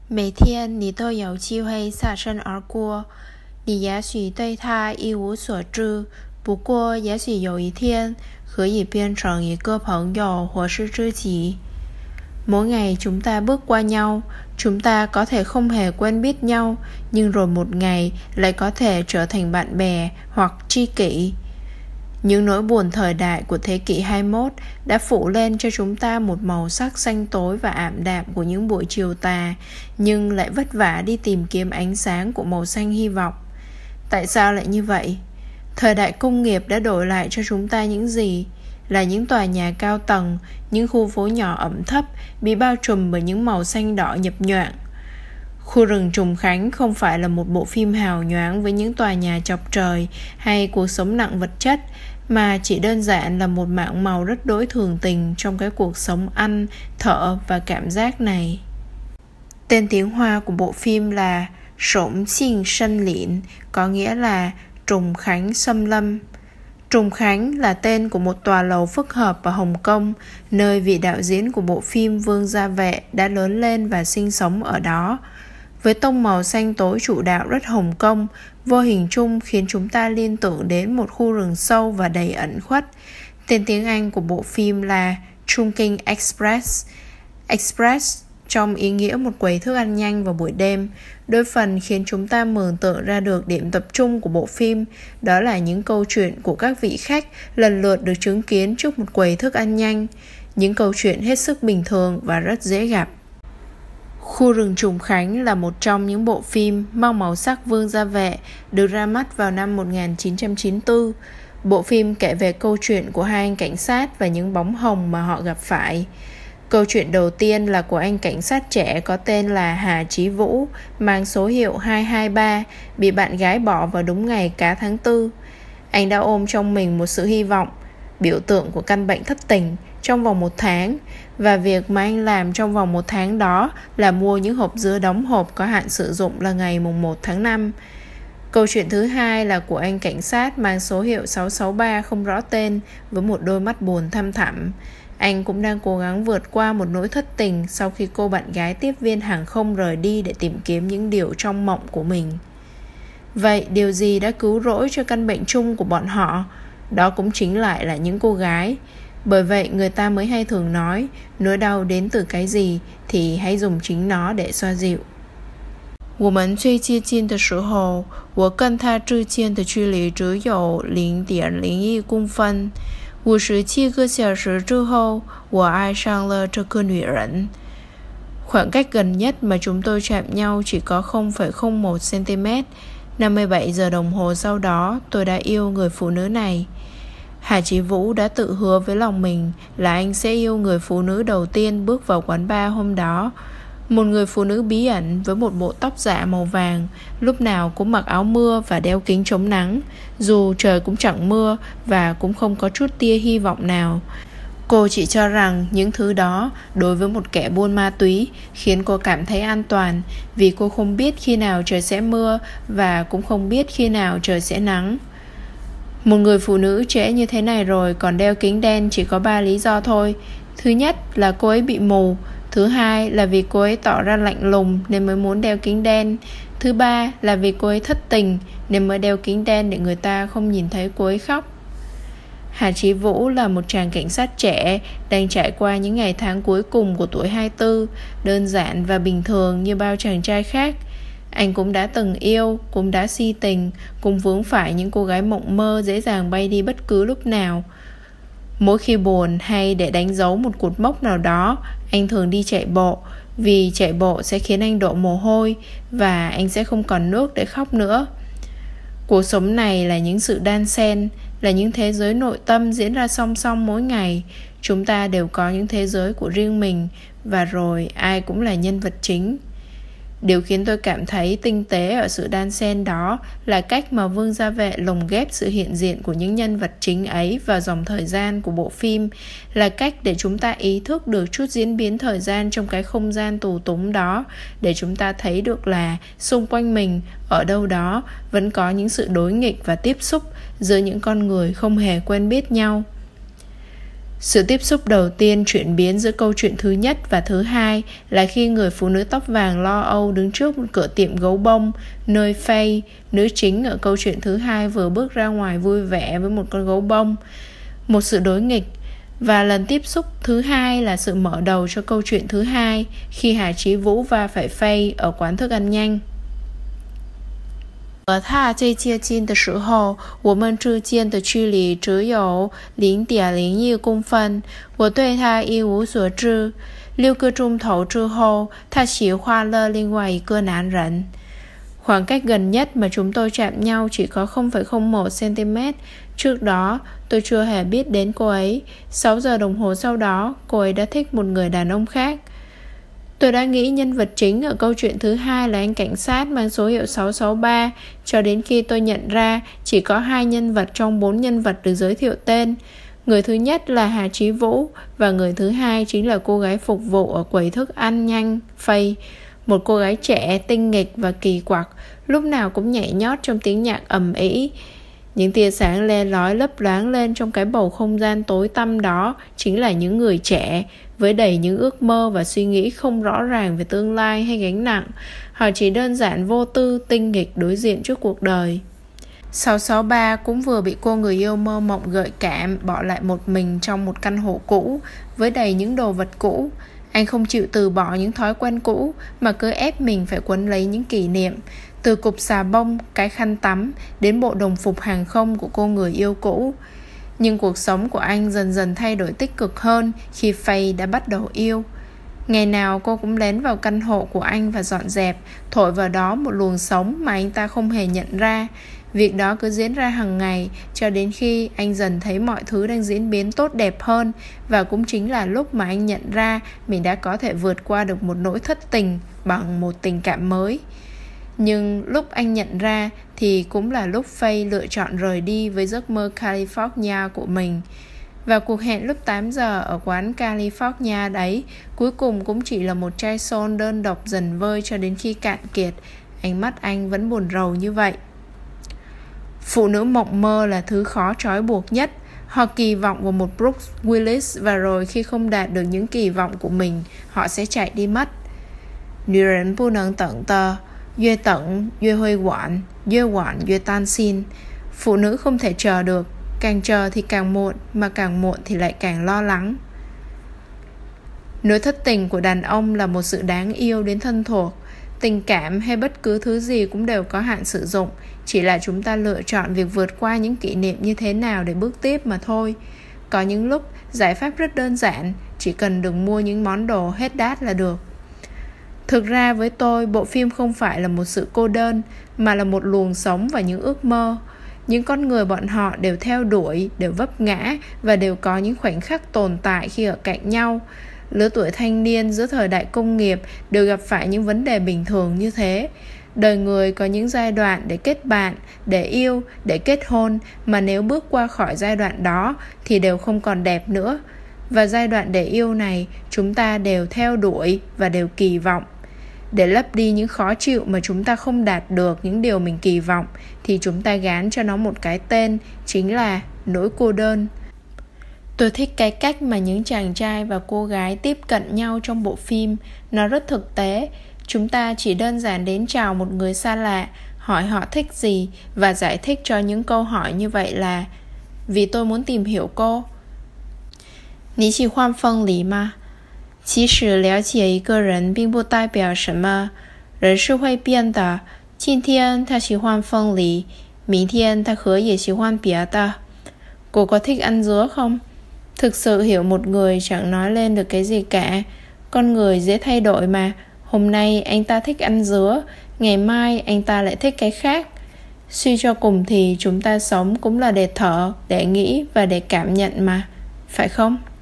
每天你都有机会擦身而过，你也许对他一无所知，不过也许有一天可以变成一个朋友或是知己。Mỗi ngày chúng ta bước qua nhau, chúng ta có thể không hề quen biết nhau, nhưng rồi một ngày lại có thể trở thành bạn bè hoặc tri kỷ. Những nỗi buồn thời đại của thế kỷ 21 đã phủ lên cho chúng ta một màu sắc xanh tối và ảm đạm của những buổi chiều tà, nhưng lại vất vả đi tìm kiếm ánh sáng của màu xanh hy vọng. Tại sao lại như vậy? Thời đại công nghiệp đã đổi lại cho chúng ta những gì? Là những tòa nhà cao tầng, những khu phố nhỏ ẩm thấp bị bao trùm bởi những màu xanh đỏ nhập nhoạng. Khu rừng Trùng Khánh không phải là một bộ phim hào nhoáng với những tòa nhà chọc trời hay cuộc sống nặng vật chất, mà chỉ đơn giản là một mảng màu rất đối thường tình trong cái cuộc sống ăn, thở và cảm giác này. Tên tiếng Hoa của bộ phim là Sổng Xinh Sân Lịn, có nghĩa là Trùng Khánh Xâm Lâm. Trùng Khánh là tên của một tòa lầu phức hợp ở Hồng Kông, nơi vị đạo diễn của bộ phim Vương Gia Vệ đã lớn lên và sinh sống ở đó. Với tông màu xanh tối chủ đạo rất Hồng Kông, vô hình chung khiến chúng ta liên tưởng đến một khu rừng sâu và đầy ẩn khuất. Tên tiếng Anh của bộ phim là Chungking Express. Express trong ý nghĩa một quầy thức ăn nhanh vào buổi đêm, đôi phần khiến chúng ta mường tượng ra được điểm tập trung của bộ phim, đó là những câu chuyện của các vị khách lần lượt được chứng kiến trước một quầy thức ăn nhanh, những câu chuyện hết sức bình thường và rất dễ gặp. Khu rừng Trùng Khánh là một trong những bộ phim mang màu sắc Vương Gia Vệ được ra mắt vào năm 1994. Bộ phim kể về câu chuyện của hai anh cảnh sát và những bóng hồng mà họ gặp phải. Câu chuyện đầu tiên là của anh cảnh sát trẻ có tên là Hà Chí Vũ, mang số hiệu 223, bị bạn gái bỏ vào đúng ngày cá tháng 4. Anh đã ôm trong mình một sự hy vọng, biểu tượng của căn bệnh thất tình, trong vòng 1 tháng, và việc mà anh làm trong vòng 1 tháng đó là mua những hộp dứa đóng hộp có hạn sử dụng là ngày mùng 1 tháng 5. Câu chuyện thứ hai là của anh cảnh sát mang số hiệu 663 không rõ tên, với một đôi mắt buồn thăm thẳm. Anh cũng đang cố gắng vượt qua một nỗi thất tình sau khi cô bạn gái tiếp viên hàng không rời đi để tìm kiếm những điều trong mộng của mình. Vậy điều gì đã cứu rỗi cho căn bệnh chung của bọn họ? Đó cũng chính lại là những cô gái. Bởi vậy người ta mới hay thường nói, nỗi đau đến từ cái gì thì hãy dùng chính nó để xoa dịu. 我们最接近的时候，我跟他之间的距离只有 0.01 公分。57个小时之后，我爱上了这个女人。Khoảng cách gần nhất mà chúng tôi chạm nhau chỉ có 0,01 cm. 57 giờ đồng hồ sau đó, tôi đã yêu người phụ nữ này. Hà Chí Vũ đã tự hứa với lòng mình là anh sẽ yêu người phụ nữ đầu tiên bước vào quán bar hôm đó. Một người phụ nữ bí ẩn với một bộ tóc dạ màu vàng, lúc nào cũng mặc áo mưa và đeo kính chống nắng, dù trời cũng chẳng mưa và cũng không có chút tia hy vọng nào. Cô chỉ cho rằng những thứ đó đối với một kẻ buôn ma túy khiến cô cảm thấy an toàn, vì cô không biết khi nào trời sẽ mưa và cũng không biết khi nào trời sẽ nắng. Một người phụ nữ trễ như thế này rồi còn đeo kính đen chỉ có 3 lý do thôi. Thứ nhất là cô ấy bị mù. Thứ hai là vì cô ấy tỏ ra lạnh lùng nên mới muốn đeo kính đen. Thứ ba là vì cô ấy thất tình nên mới đeo kính đen để người ta không nhìn thấy cô ấy khóc. Hà Chí Vũ là một chàng cảnh sát trẻ đang trải qua những ngày tháng cuối cùng của tuổi 24, đơn giản và bình thường như bao chàng trai khác. Anh cũng đã từng yêu, cũng đã si tình, cũng vướng phải những cô gái mộng mơ dễ dàng bay đi bất cứ lúc nào. Mỗi khi buồn hay để đánh dấu một cột mốc nào đó, anh thường đi chạy bộ, vì chạy bộ sẽ khiến anh đổ mồ hôi và anh sẽ không còn nước để khóc nữa. Cuộc sống này là những sự đan xen, là những thế giới nội tâm diễn ra song song mỗi ngày. Chúng ta đều có những thế giới của riêng mình, và rồi ai cũng là nhân vật chính. Điều khiến tôi cảm thấy tinh tế ở sự đan xen đó là cách mà Vương Gia Vệ lồng ghép sự hiện diện của những nhân vật chính ấy vào dòng thời gian của bộ phim, là cách để chúng ta ý thức được chút diễn biến thời gian trong cái không gian tù túng đó, để chúng ta thấy được là xung quanh mình, ở đâu đó vẫn có những sự đối nghịch và tiếp xúc giữa những con người không hề quen biết nhau. Sự tiếp xúc đầu tiên chuyển biến giữa câu chuyện thứ nhất và thứ hai là khi người phụ nữ tóc vàng lo âu đứng trước một cửa tiệm gấu bông, nơi Faye, nữ chính ở câu chuyện thứ hai, vừa bước ra ngoài vui vẻ với một con gấu bông. Một sự đối nghịch. Và lần tiếp xúc thứ hai là sự mở đầu cho câu chuyện thứ hai, khi Hà Chí Vũ va phải Faye ở quán thức ăn nhanh. 和他最接近的时候，我们之间的距离只有0.01公分。我对他一无所知。6个钟头之后，他喜欢了另外一个男人。Khoảng cách gần nhất mà chúng tôi chạm nhau chỉ có 0,01 cm. Trước đó, tôi chưa hề biết đến cô ấy. 6 giờ đồng hồ sau đó, cô ấy đã thích một người đàn ông khác. Tôi đã nghĩ nhân vật chính ở câu chuyện thứ hai là anh cảnh sát mang số hiệu 663, cho đến khi tôi nhận ra chỉ có 2 nhân vật trong 4 nhân vật được giới thiệu tên. Người thứ nhất là Hà Chí Vũ, và người thứ hai chính là cô gái phục vụ ở quầy thức ăn nhanh Faye. Một cô gái trẻ, tinh nghịch và kỳ quặc, lúc nào cũng nhảy nhót trong tiếng nhạc ầm ĩ. Những tia sáng le lói lấp loáng lên trong cái bầu không gian tối tăm đó chính là những người trẻ, với đầy những ước mơ và suy nghĩ không rõ ràng về tương lai hay gánh nặng. Họ chỉ đơn giản vô tư, tinh nghịch đối diện trước cuộc đời. 663 cũng vừa bị cô người yêu mơ mộng gợi cảm bỏ lại một mình trong một căn hộ cũ với đầy những đồ vật cũ. Anh không chịu từ bỏ những thói quen cũ mà cứ ép mình phải quấn lấy những kỷ niệm, từ cục xà bông, cái khăn tắm đến bộ đồng phục hàng không của cô người yêu cũ. Nhưng cuộc sống của anh dần dần thay đổi tích cực hơn khi Faye đã bắt đầu yêu. Ngày nào cô cũng lén vào căn hộ của anh và dọn dẹp, thổi vào đó một luồng sống mà anh ta không hề nhận ra. Việc đó cứ diễn ra hàng ngày cho đến khi anh dần thấy mọi thứ đang diễn biến tốt đẹp hơn, và cũng chính là lúc mà anh nhận ra mình đã có thể vượt qua được một nỗi thất tình bằng một tình cảm mới. Nhưng lúc anh nhận ra thì cũng là lúc Faye lựa chọn rời đi với giấc mơ California của mình. Và cuộc hẹn lúc 8 giờ ở quán California đấy cuối cùng cũng chỉ là một chai son đơn độc dần vơi cho đến khi cạn kiệt. Ánh mắt anh vẫn buồn rầu như vậy. Phụ nữ mộng mơ là thứ khó trói buộc nhất. Họ kỳ vọng vào một Brooke Willis, và rồi khi không đạt được những kỳ vọng của mình, họ sẽ chạy đi mất. 女人不能等的，越等越会晚，越晚越担心。 Phụ nữ không thể chờ được, càng chờ thì càng muộn, mà càng muộn thì lại càng lo lắng. Nỗi thất tình của đàn ông là một sự đáng yêu đến thân thuộc. Tình cảm hay bất cứ thứ gì cũng đều có hạn sử dụng, chỉ là chúng ta lựa chọn việc vượt qua những kỷ niệm như thế nào để bước tiếp mà thôi. Có những lúc giải pháp rất đơn giản, chỉ cần đừng mua những món đồ hết đát là được. Thực ra với tôi, bộ phim không phải là một sự cô đơn, mà là một luồng sống và những ước mơ. Những con người bọn họ đều theo đuổi, đều vấp ngã và đều có những khoảnh khắc tồn tại khi ở cạnh nhau. Lứa tuổi thanh niên giữa thời đại công nghiệp đều gặp phải những vấn đề bình thường như thế. Đời người có những giai đoạn để kết bạn, để yêu, để kết hôn, mà nếu bước qua khỏi giai đoạn đó thì đều không còn đẹp nữa. Và giai đoạn để yêu này chúng ta đều theo đuổi và đều kỳ vọng. Để lấp đi những khó chịu mà chúng ta không đạt được những điều mình kỳ vọng thì chúng ta gán cho nó một cái tên, chính là nỗi cô đơn. Tôi thích cái cách mà những chàng trai và cô gái tiếp cận nhau trong bộ phim. Nó rất thực tế. Chúng ta chỉ đơn giản đến chào một người xa lạ, hỏi họ thích gì và giải thích cho những câu hỏi như vậy là: vì tôi muốn tìm hiểu cô. 你喜欢凤梨吗？其实了解一个人并不代表什么，人是会变的。今天他喜欢凤梨，明天他可以喜欢别的。 Cô có thích ăn dứa không? Thực sự hiểu một người chẳng nói lên được cái gì cả. Con người dễ thay đổi mà. Hôm nay anh ta thích ăn dứa, ngày mai anh ta lại thích cái khác. Suy cho cùng thì chúng ta sống cũng là để thở, để nghĩ và để cảm nhận mà, phải không?